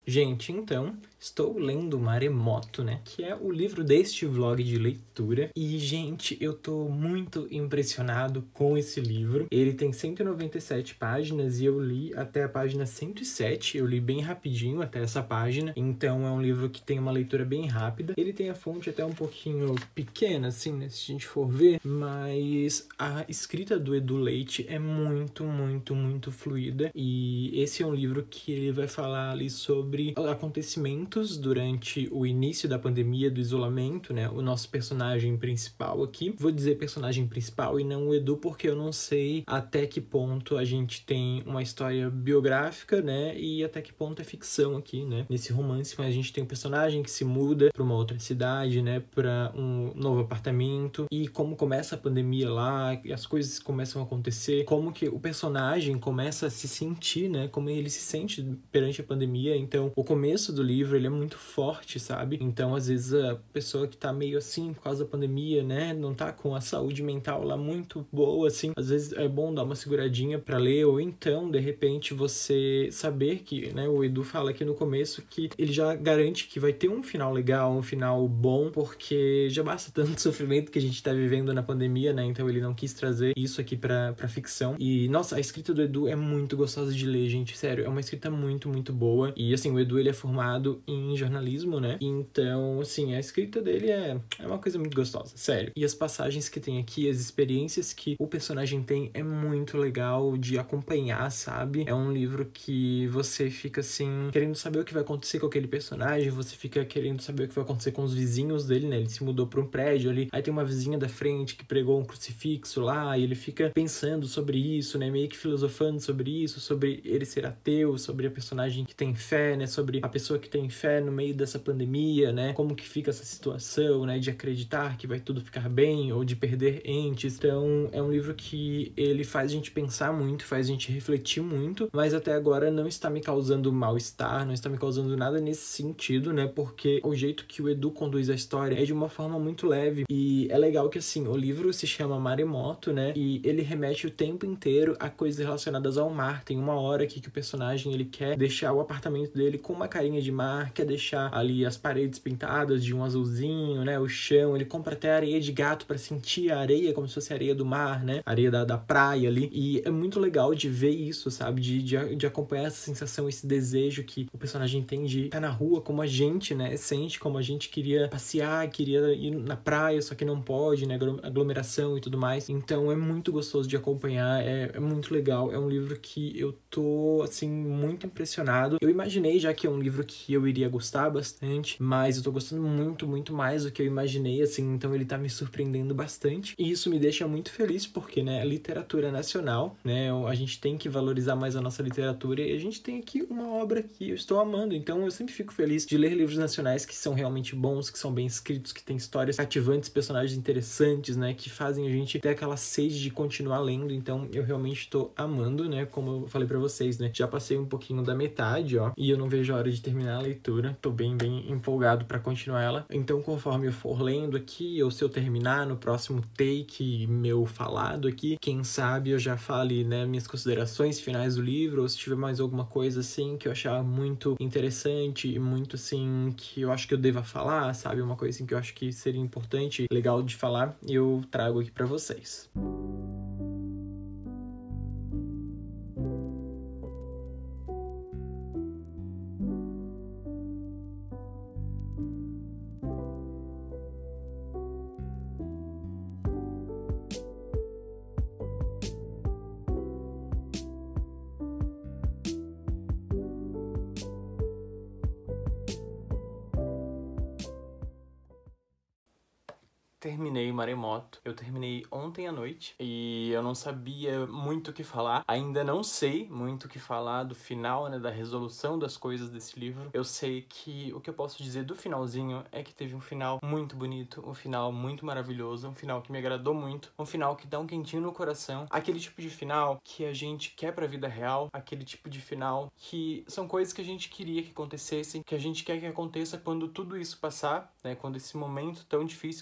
Gente, então, estou lendo Maremoto, né? Que é o livro deste vlog de leitura. E, gente, eu tô muito impressionado com esse livro. Ele tem 197 páginas e eu li até a página 107. Eu li bem rapidinho até essa página. Então, é um livro que tem uma leitura bem rápida. Ele tem a fonte até um pouquinho pequena, assim, né? Se a gente for ver. Mas a escrita do Edu Leite é muito fluida. E esse é um livro que ele vai falar ali sobre acontecimentos durante o início da pandemia, do isolamento, né? O nosso personagem principal aqui. Vou dizer personagem principal e não o Edu, porque eu não sei até que ponto a gente tem uma história biográfica, né? E até que ponto é ficção aqui, né? Nesse romance, mas a gente tem um personagem que se muda para uma outra cidade, né? Para um novo apartamento. E como começa a pandemia lá, e as coisas começam a acontecer, como que o personagem começa a se sentir, né? Como ele se sente perante a pandemia. Então, o começo do livro, ele é muito forte, sabe? Então, às vezes, a pessoa que tá meio assim por causa da pandemia, né? Não tá com a saúde mental lá muito boa, assim. Às vezes é bom dar uma seguradinha pra ler, ou então, de repente, você saber que, né? O Edu fala aqui no começo que ele já garante que vai ter um final legal, um final bom, porque já basta tanto sofrimento que a gente tá vivendo na pandemia, né? Então, ele não quis trazer isso aqui pra ficção. E, nossa, a escrita do Edu é muito gostosa de ler, gente. Sério, é uma escrita muito boa. E, assim, o Edu, ele é formado em jornalismo, né? Então, assim, a escrita dele é uma coisa muito gostosa, sério. E as passagens que tem aqui, as experiências que o personagem tem, é muito legal de acompanhar, sabe? É um livro que você fica, assim, querendo saber o que vai acontecer com aquele personagem, você fica querendo saber o que vai acontecer com os vizinhos dele, né? Ele se mudou pra um prédio ali, aí tem uma vizinha da frente que pregou um crucifixo lá, e ele fica pensando sobre isso, né? Meio que filosofando sobre isso, sobre ele ser ateu, sobre a personagem que tem fé, né? Sobre a pessoa que tem fé no meio dessa pandemia, né? Como que fica essa situação, né? De acreditar que vai tudo ficar bem ou de perder entes. Então, é um livro que ele faz a gente pensar muito, faz a gente refletir muito, mas até agora não está me causando mal-estar, não está me causando nada nesse sentido, né? Porque o jeito que o Edu conduz a história é de uma forma muito leve. E é legal que, assim, o livro se chama Maremoto, né? E ele remete o tempo inteiro a coisas relacionadas ao mar. Tem uma hora aqui que o personagem, ele quer deixar o apartamento dele com uma carinha de mar, quer deixar ali as paredes pintadas de um azulzinho, né? O chão, ele compra até areia de gato pra sentir a areia como se fosse areia do mar, né? Areia da praia ali. E é muito legal de ver isso, sabe? De acompanhar essa sensação, esse desejo que o personagem tem de estar na rua como a gente, né? Sente como a gente queria passear, queria ir na praia, só que não pode, né? Aglomeração e tudo mais. Então é muito gostoso de acompanhar, é muito legal. É um livro que eu tô, assim, muito impressionado. Eu imaginei já que é um livro que eu iria gostar bastante, mas eu tô gostando muito mais do que eu imaginei, assim, então ele tá me surpreendendo bastante. E isso me deixa muito feliz, porque, né, literatura nacional, né, a gente tem que valorizar mais a nossa literatura e a gente tem aqui uma obra que eu estou amando, então eu sempre fico feliz de ler livros nacionais que são realmente bons, que são bem escritos, que têm histórias cativantes, personagens interessantes, né, que fazem a gente ter aquela sede de continuar lendo, então eu realmente tô amando, né, como eu falei pra vocês, né, já passei um pouquinho da metade, ó, e eu não vejo a hora de terminar a leitura, tô bem empolgado pra continuar ela, então conforme eu for lendo aqui, ou se eu terminar no próximo take meu falado aqui, quem sabe eu já fale, né, minhas considerações finais do livro, ou se tiver mais alguma coisa, assim, que eu achar muito interessante e muito, assim, que eu acho que eu deva falar, sabe, uma coisa, assim, que eu acho que seria importante, legal de falar, eu trago aqui pra vocês. Terminei Maremoto. Eu terminei ontem à noite e eu não sabia muito o que falar. Ainda não sei muito o que falar do final, né, da resolução das coisas desse livro. Eu sei que o que eu posso dizer do finalzinho é que teve um final muito bonito, um final muito maravilhoso, um final que me agradou muito, um final que dá um quentinho no coração. Aquele tipo de final que a gente quer pra vida real, aquele tipo de final que são coisas que a gente queria que acontecessem, que a gente quer que aconteça quando tudo isso passar, né, quando esse momento tão difícil que a gente tá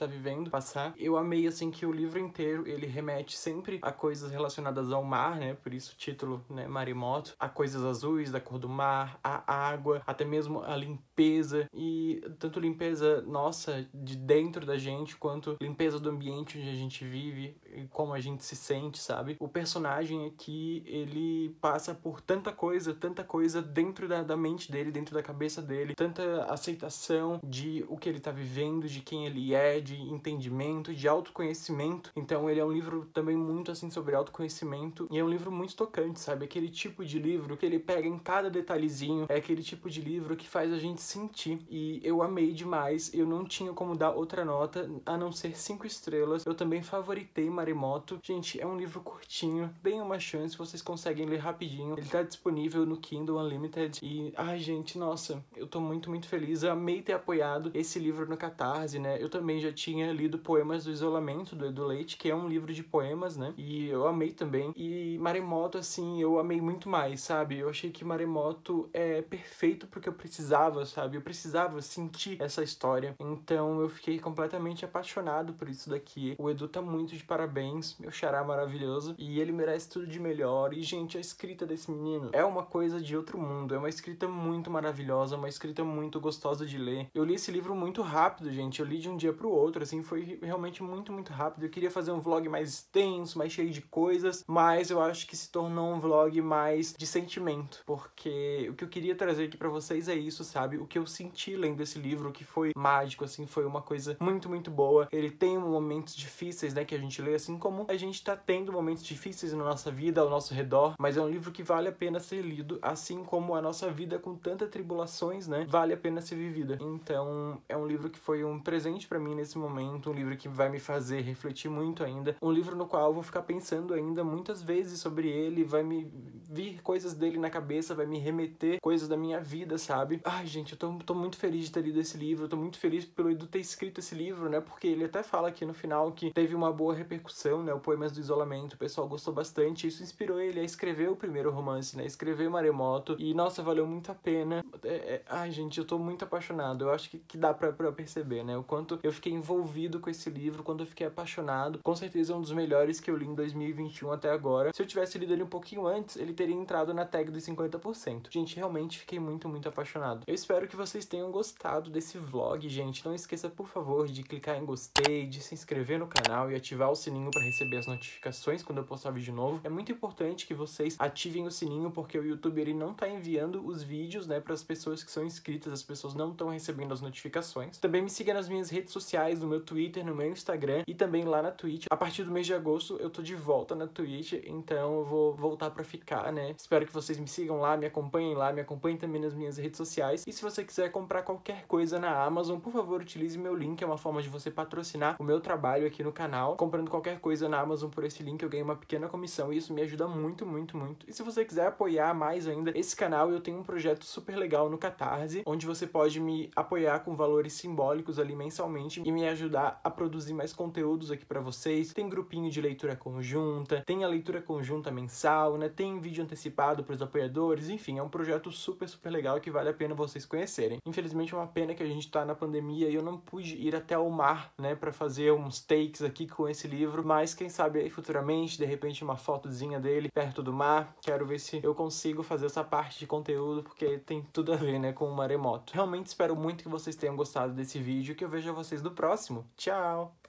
vivendo, passar. Eu amei, assim, que o livro inteiro, ele remete sempre a coisas relacionadas ao mar, né? Por isso o título, né, Maremoto. A coisas azuis, da cor do mar, a água, até mesmo a limpeza. E tanto limpeza nossa, de dentro da gente, quanto limpeza do ambiente onde a gente vive e como a gente se sente, sabe? O personagem aqui, ele passa por tanta coisa dentro da mente dele, dentro da cabeça dele, tanta aceitação de o que ele tá vivendo, de quem ele é, de entendimento, de autoconhecimento. Então ele é um livro também muito assim sobre autoconhecimento e é um livro muito tocante, sabe? Aquele tipo de livro que ele pega em cada detalhezinho, é aquele tipo de livro que faz a gente sentir. E eu amei demais, eu não tinha como dar outra nota a não ser 5 estrelas. Eu também favoritei Maremoto. Gente, é um livro curtinho, deem uma chance, vocês conseguem ler rapidinho. Ele tá disponível no Kindle Unlimited e, ai gente, nossa, eu tô muito feliz. Eu amei ter apoiado esse livro no Catarse, né? Eu também já tinha lido Poemas do Isolamento, do Edu Leite, que é um livro de poemas, né? E eu amei também. E Maremoto, assim, eu amei muito mais, sabe? Eu achei que Maremoto é perfeito porque eu precisava, sabe? Eu precisava sentir essa história. Então eu fiquei completamente apaixonado por isso daqui. O Edu tá muito de parabéns, meu xará maravilhoso. E ele merece tudo de melhor. E, gente, a escrita desse menino é uma coisa de outro mundo. É uma escrita muito maravilhosa, uma escrita muito gostosa de ler. Eu li esse livro muito rápido, gente. Eu li de um dia pro outro, assim, foi realmente muito rápido. Eu queria fazer um vlog mais extenso, mais cheio de coisas, mas eu acho que se tornou um vlog mais de sentimento, porque o que eu queria trazer aqui pra vocês é isso, sabe? O que eu senti lendo esse livro, que foi mágico, assim, foi uma coisa muito boa. Ele tem momentos difíceis, né, que a gente lê, assim como a gente tá tendo momentos difíceis na nossa vida, ao nosso redor, mas é um livro que vale a pena ser lido, assim como a nossa vida com tantas tribulações, né, vale a pena ser vivida. Então, é um livro que foi um presente pra mim nesse momento, um livro que vai me fazer refletir muito ainda, um livro no qual eu vou ficar pensando ainda muitas vezes sobre ele, vai me vir coisas dele na cabeça, vai me remeter coisas da minha vida, sabe? Ai, gente, eu tô muito feliz de ter lido esse livro, eu tô muito feliz pelo Edu ter escrito esse livro, né, porque ele até fala aqui no final que teve uma boa repercussão, né, o Poemas do Isolamento, o pessoal gostou bastante, isso inspirou ele a escrever o primeiro romance, né, escrever Maremoto, e nossa, valeu muito a pena. Ai, gente, eu tô muito apaixonado, eu acho que dá pra perceber, né, o quanto eu fiquei envolvido com esse livro, quando eu fiquei apaixonado. Com certeza é um dos melhores que eu li em 2021 até agora. Se eu tivesse lido ele um pouquinho antes, ele teria entrado na tag dos 50%. Gente, realmente fiquei muito apaixonado. Eu espero que vocês tenham gostado desse vlog, gente. Não esqueça, por favor, de clicar em gostei, de se inscrever no canal e ativar o sininho para receber as notificações quando eu postar vídeo novo. É muito importante que vocês ativem o sininho, porque o YouTube ele não tá enviando os vídeos, né, para as pessoas que são inscritas, as pessoas não estão recebendo as notificações. Também me siga nas minhas redes sociais, no meu Twitter, no meu Instagram e também lá na Twitch. A partir do mês de agosto eu tô de volta na Twitch, então eu vou voltar pra ficar, né? Espero que vocês me sigam lá, me acompanhem também nas minhas redes sociais. E se você quiser comprar qualquer coisa na Amazon, por favor, utilize meu link, é uma forma de você patrocinar o meu trabalho aqui no canal. Comprando qualquer coisa na Amazon por esse link, eu ganho uma pequena comissão e isso me ajuda muito. E se você quiser apoiar mais ainda esse canal, eu tenho um projeto super legal no Catarse, onde você pode me apoiar com valores simbólicos ali mensalmente e me ajudar a produzir mais conteúdos aqui pra vocês. Tem grupinho de leitura conjunta, tem a leitura conjunta mensal, né? Tem vídeo antecipado pros apoiadores, enfim, é um projeto super legal que vale a pena vocês conhecerem. Infelizmente é uma pena que a gente tá na pandemia e eu não pude ir até o mar, né, pra fazer uns takes aqui com esse livro, mas quem sabe aí futuramente, de repente uma fotozinha dele perto do mar. Quero ver se eu consigo fazer essa parte de conteúdo, porque tem tudo a ver, né, com o Maremoto. Realmente espero muito que vocês tenham gostado desse vídeo e que eu vejo vocês no próximo. Tchau!